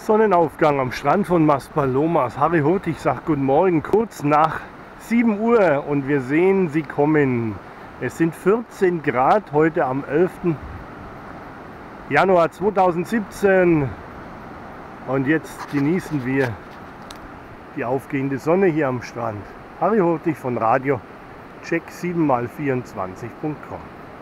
Sonnenaufgang am Strand von Maspalomas. Harry Hurtig sagt guten Morgen, kurz nach 7 Uhr und wir sehen sie kommen. Es sind 14 Grad heute am 11. Januar 2017 und jetzt genießen wir die aufgehende Sonne hier am Strand. Harry Hurtig von Radio Check 7x24.com.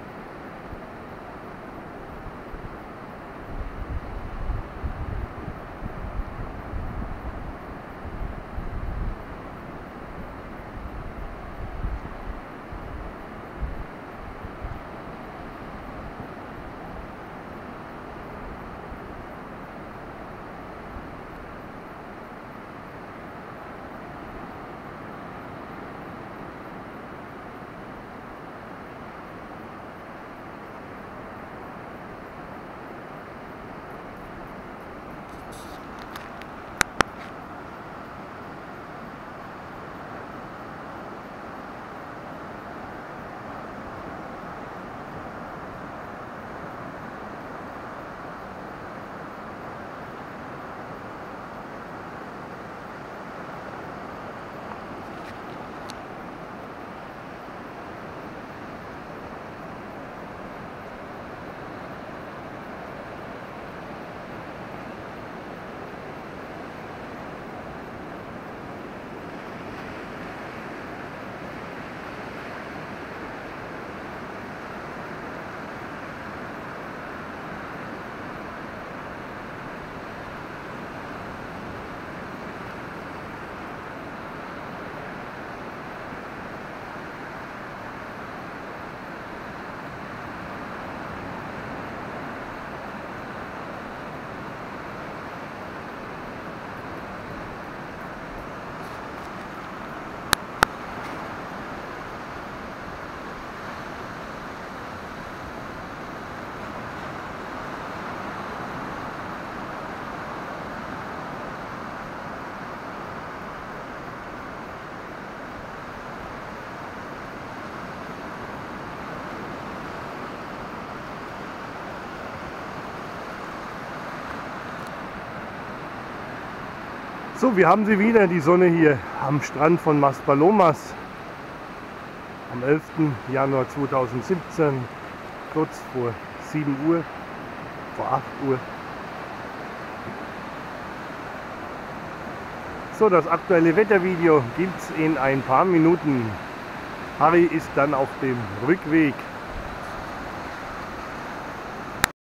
So, wir haben sie wieder, die Sonne hier am Strand von Maspalomas am 11. Januar 2017, kurz vor 7 Uhr, vor 8 Uhr. So, das aktuelle Wettervideo gibt es in ein paar Minuten. Harry ist dann auf dem Rückweg